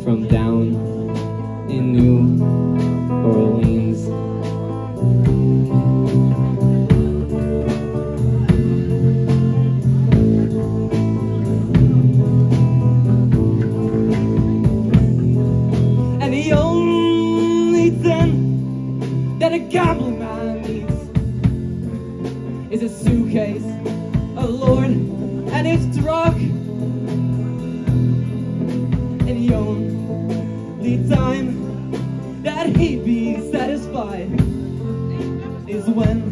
from down in New Orleans. And the only thing that a gambling man needs is a suitcase, a lord, and his drug. And the only time that he'd be satisfied is when